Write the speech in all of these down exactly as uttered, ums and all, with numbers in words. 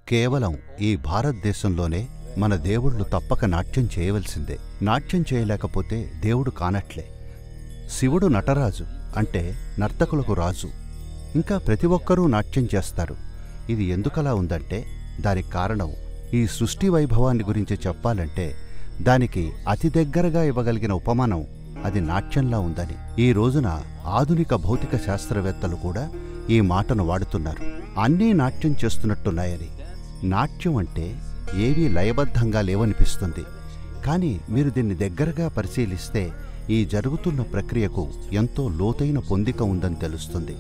కేవలం ఈ భారతదేశంలోనే మన దేవుళ్ళు తప్పక నాట్యం చేయవలసిందే. నాట్యం చేయలేకపోతే దేవుడు కానట్లే. శివుడు నటరాజు అంటే నర్తకులకు రాజు. ఇంకా ప్రతి ఒక్కరూ నాట్యం చేస్తారు. ఇది ఎందుకలా ఉందంటే దానికి కారణం ఈ సృష్టి వైభవాన్ని గురించి చెప్పాలంటే దానికి అతి దగ్గరగా ఇవ్వగలిగిన ఉపమానం అది నాట్యంలా ఉందని. ఈ రోజున ఆధునిక భౌతిక శాస్త్రవేత్తలు కూడా ఈ మాటను వాడుతున్నారు. అన్నీ నాట్యం చేస్తున్నట్టున్నాయని. నాట్యం అంటే ఏవీ లయబద్ధంగా లేవనిపిస్తుంది. కానీ మీరు దీన్ని దగ్గరగా పరిశీలిస్తే ఈ జరుగుతున్న ప్రక్రియకు ఎంతో లోతైన పొందిక ఉందని తెలుస్తుంది.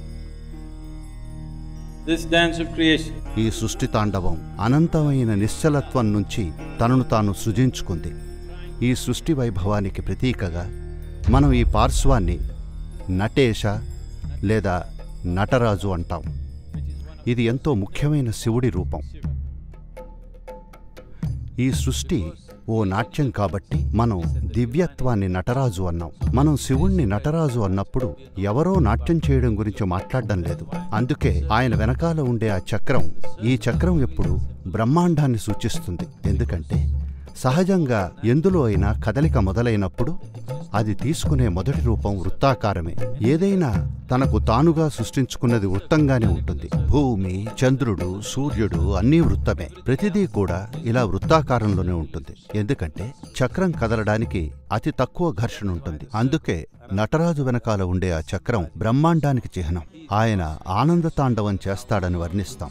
This dance of creation. ఈ సృష్టి తాండవం అనంతమైన నిశ్చలత్వం నుంచి తనను తాను సృజించుకుంది. ఈ సృష్టి వైభవానికి ప్రతీకగా మనం ఈ పార్శ్వాన్ని నటేశ లేదా నటరాజు అంటాం. ఇది ఎంతో ముఖ్యమైన శివుడి రూపం. ఈ సృష్టి ఓ నాట్యం కాబట్టి మనం దివ్యత్వాన్ని నటరాజు అన్నాం. మనం శివుణ్ణి నటరాజు అన్నప్పుడు ఎవరో నాట్యం చేయడం గురించి మాట్లాడడం లేదు. అందుకే ఆయన వెనకాల ఉండే ఆ చక్రం, ఈ చక్రం ఎప్పుడు బ్రహ్మాండాన్ని సూచిస్తుంది. ఎందుకంటే సహజంగా ఎందులో అయినా కదలిక మొదలైనప్పుడు అది తీసుకునే మొదటి రూపం వృత్తాకారమే. ఏదైనా తనకు తానుగా సృష్టించుకున్నది వృత్తంగానే ఉంటుంది. భూమి, చంద్రుడు, సూర్యుడు అన్నీ వృత్తమే. ప్రతిదీ కూడా ఇలా వృత్తాకారంలోనే ఉంటుంది. ఎందుకంటే చక్రం కదలడానికి అతి తక్కువ ఘర్షణ ఉంటుంది. అందుకే నటరాజు వెనకాల ఉండే ఆ చక్రం బ్రహ్మాండానికి చిహ్నం. ఆయన ఆనంద తాండవం చేస్తాడని వర్ణిస్తాం.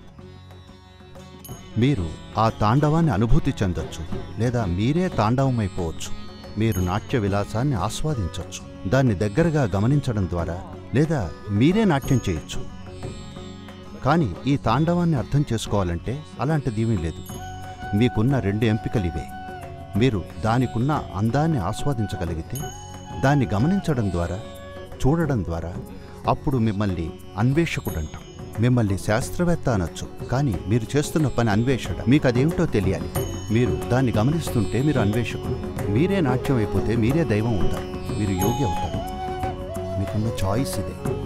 మీరు ఆ తాండవాన్ని అనుభూతి చెందొచ్చు, లేదా మీరే తాండవమైపోవచ్చు. మీరు నాట్య విలాసాన్ని ఆస్వాదించవచ్చు, దాన్ని దగ్గరగా గమనించడం ద్వారా, లేదా మీరే నాట్యం చేయొచ్చు. కానీ ఈ తాండవాన్ని అర్థం చేసుకోవాలంటే అలాంటిదేమీ లేదు. మీకున్న రెండు ఎంపికలివే. మీరు దానికున్న అందాన్ని ఆస్వాదించగలిగితే, దాన్ని గమనించడం ద్వారా, చూడడం ద్వారా అప్పుడు మిమ్మల్ని అన్వేషకుడంటాం. మిమ్మల్ని శాస్త్రవేత్త అనొచ్చు, కానీ మీరు చేస్తున్న పని అన్వేషణ. మీకు అదేమిటో తెలియాలి. మీరు దాన్ని గమనిస్తుంటే మీరు అన్వేషకులు. మీరే నాట్యం అయిపోతే మీరే దైవం అవుతారు, మీరు యోగి అవుతారు. మీకున్న చాయిస్ ఇదే.